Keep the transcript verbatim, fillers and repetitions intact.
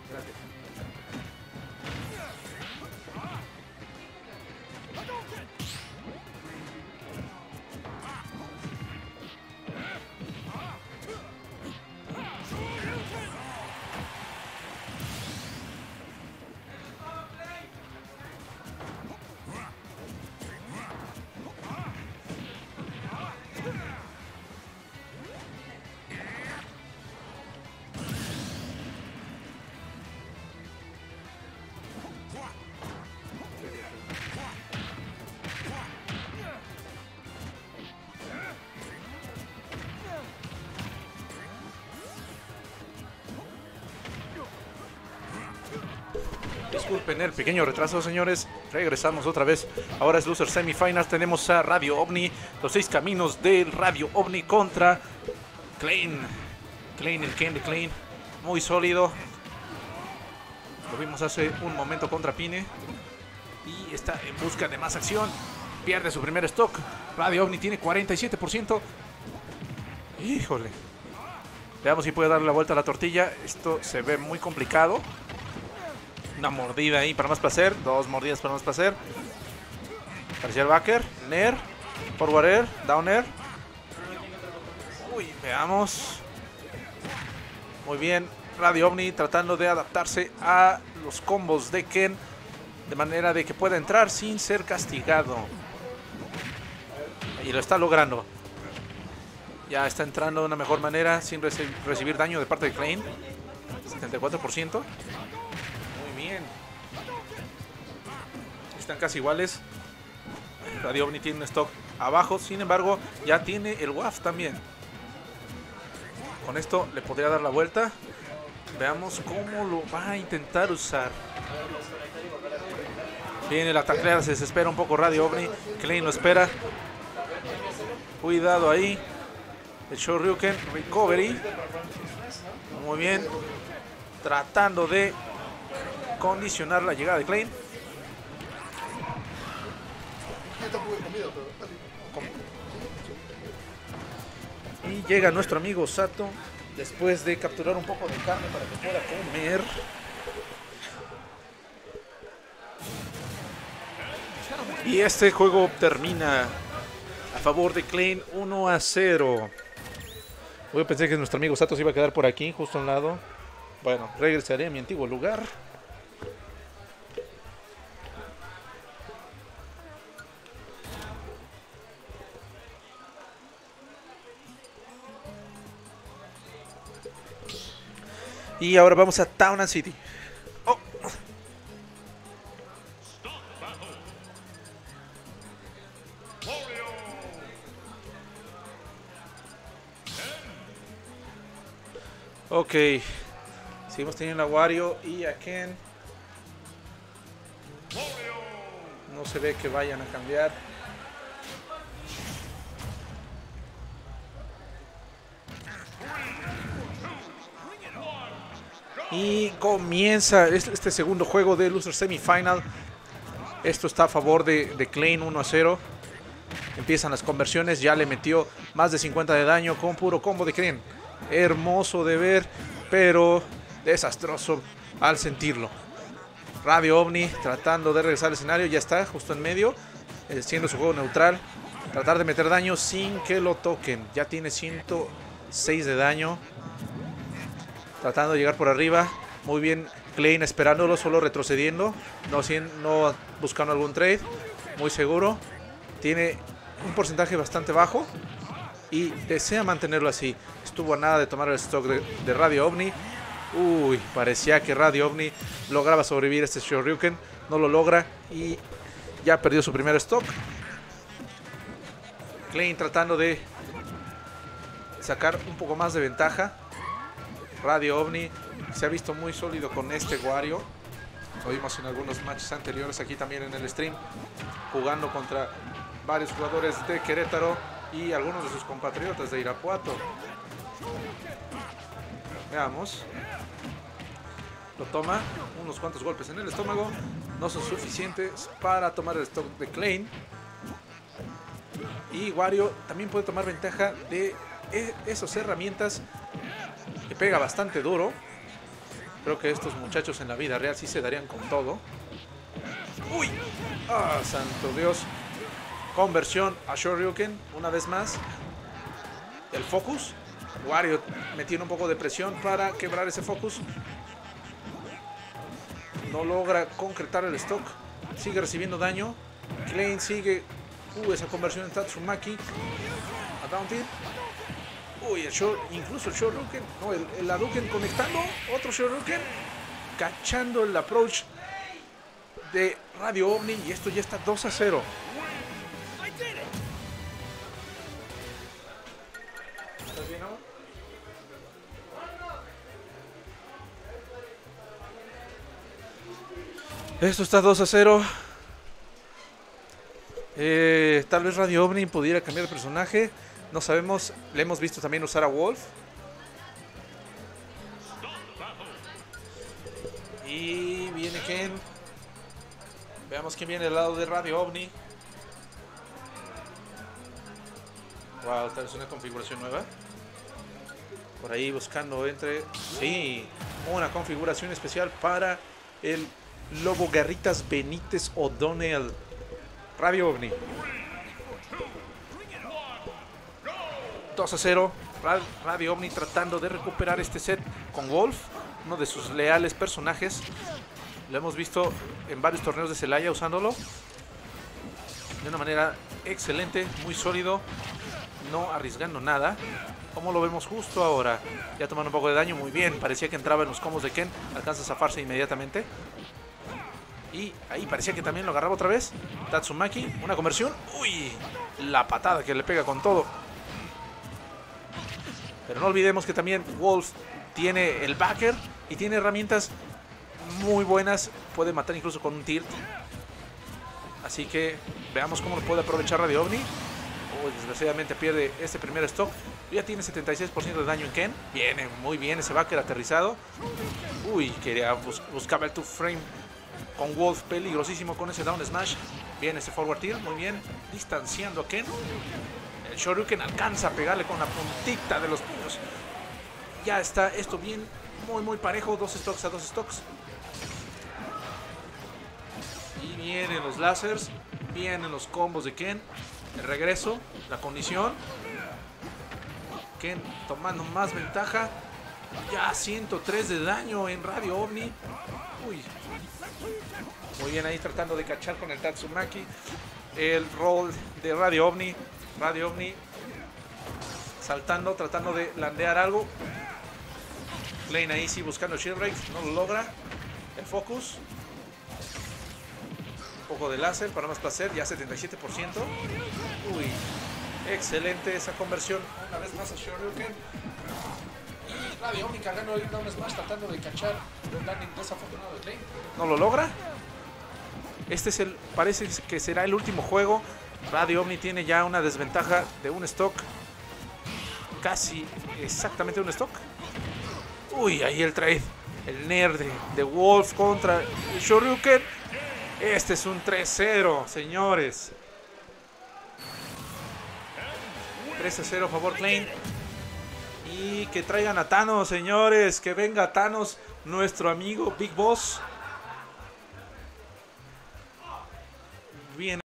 Gracias. Disculpen el pequeño retraso, señores. Regresamos otra vez. Ahora es Loser Semifinals. Tenemos a Radio OVNI. Los seis caminos del Radio OVNI contra Klein. Klein, el Ken de Klein. Muy sólido. Lo vimos hace un momento contra Pine. Y está en busca de más acción. Pierde su primer stock. Radio OVNI tiene cuarenta y siete por ciento. Híjole. Veamos si puede darle la vuelta a la tortilla. Esto se ve muy complicado. Una mordida ahí para más placer. Dos mordidas para más placer. Parecía el backer. Nair. Forward air. Down air. Uy, veamos. Muy bien. Radio OVNI tratando de adaptarse a los combos de Ken. De manera de que pueda entrar sin ser castigado. Y lo está logrando. Ya está entrando de una mejor manera. Sin reci recibir daño de parte de Klein. setenta y cuatro por ciento. Bien. Están casi iguales. Radio OVNI tiene un stock abajo. Sin embargo, ya tiene el W A F también. Con esto le podría dar la vuelta. Veamos cómo lo va a intentar usar. Viene la tacleada. Se desespera un poco Radio OVNI. Klein lo espera. Cuidado ahí. El Shoryuken. Recovery. Muy bien. Tratando de condicionar la llegada de Klein. Y llega nuestro amigo Sato después de capturar un poco de carne para que pueda comer. Y este juego termina a favor de Klein uno a cero. Yo pensé que nuestro amigo Sato se iba a quedar por aquí, justo a un lado. Bueno, regresaré a mi antiguo lugar. Y ahora vamos a Town and City. Oh. Ok. Seguimos teniendo a Wario y a Ken. No se ve que vayan a cambiar. Y comienza este segundo juego de Loser Semifinal. Esto está a favor de, de Klein uno a cero. Empiezan las conversiones. Ya le metió más de cincuenta de daño con puro combo de Klein. Hermoso de ver, pero desastroso al sentirlo. Radio OVNI tratando de regresar al escenario. Ya está justo en medio, eh, siendo su juego neutral. Tratar de meter daño sin que lo toquen. Ya tiene ciento seis de daño. Tratando de llegar por arriba. Muy bien Klein esperándolo, solo retrocediendo. No, no buscando algún trade. Muy seguro. Tiene un porcentaje bastante bajo. Y desea mantenerlo así. Estuvo a nada de tomar el stock de, de Radio OVNI. Uy, parecía que Radio OVNI lograba sobrevivir a este Shoryuken. No lo logra y ya perdió su primer stock. Klein tratando de sacar un poco más de ventaja. Radio OVNI se ha visto muy sólido con este Wario. Lo vimos en algunos matches anteriores aquí también en el stream. Jugando contra varios jugadores de Querétaro y algunos de sus compatriotas de Irapuato. Veamos. Lo toma. Unos cuantos golpes en el estómago. No son suficientes para tomar el stock de Klein. Y Wario también puede tomar ventaja de esas herramientas. Que pega bastante duro. Creo que estos muchachos en la vida real sí se darían con todo. ¡Uy! ¡Ah, santo Dios! Conversión a Shoryuken, una vez más. El focus. Wario metiendo un poco de presión para quebrar ese focus. No logra concretar el stock. Sigue recibiendo daño. Klein sigue. Uh, esa conversión en Tatsumaki. A down tip. Uy, el Shor, incluso el Shoryuken. No, el, el Hadouken conectando. Otro Shoryuken. Cachando el approach de Radio Omni. Y esto ya está dos a cero. ¿Estás bien ahora? Esto está dos a cero. Eh, tal vez Radio Omni pudiera cambiar de personaje. No sabemos. Le hemos visto también usar a Wolf. Y viene Ken. Veamos quién viene del lado de Radio Omni. Wow, tal vez una configuración nueva. Por ahí buscando entre... Sí, una configuración especial para el Lobo Garritas Benítez O'Donnell. Radio Omni. dos a cero. Radio Omni tratando de recuperar este set con Wolf, uno de sus leales personajes. Lo hemos visto en varios torneos de Celaya usándolo de una manera excelente, muy sólido, no arriesgando nada. Como lo vemos justo ahora, ya tomando un poco de daño, muy bien. Parecía que entraba en los combos de Ken, alcanza a zafarse inmediatamente. Y ahí parecía que también lo agarraba otra vez. Tatsumaki, una conversión. Uy, la patada que le pega con todo. Pero no olvidemos que también Wolf tiene el backer y tiene herramientas muy buenas. Puede matar incluso con un tilt. Así que veamos cómo lo puede aprovechar Radio Omni. Uy, desgraciadamente pierde este primer stock. Ya tiene setenta y seis por ciento de daño en Ken. Viene muy bien ese backer aterrizado. Uy, quería bus buscaba el two frame con Wolf, peligrosísimo con ese down smash. Bien ese forward tilt, muy bien. Distanciando a Ken. El Shoryuken alcanza a pegarle con la puntita de los puños. Ya está esto bien, muy muy parejo. Dos stocks a dos stocks. Y vienen los lásers. Vienen los combos de Ken. El regreso, la condición. Ken tomando más ventaja. Ya ciento tres de daño en Radio Omni. Uy. Muy bien ahí tratando de cachar con el Tatsumaki. El roll de Radio Omni. Radio Omni saltando, tratando de landear algo. Lane ahí sí buscando shield break. No lo logra. El focus. Un poco de láser para más placer. Ya setenta y siete por ciento. Uy. Excelente esa conversión. Una vez más a Shoryuken. Y Radio Omni cargando el down smash, tratando de cachar el landing desafortunado de Lane. No lo logra. Este es el, parece que será el último juego. Radio Omni tiene ya una desventaja de un stock. Casi exactamente un stock. Uy, ahí el trade. El nerd de, de Wolf contra el Shoryuken. Este es un tres cero, señores. tres a cero a favor Klein. Y que traigan a Thanos, señores. Que venga Thanos, nuestro amigo Big Boss. Bien.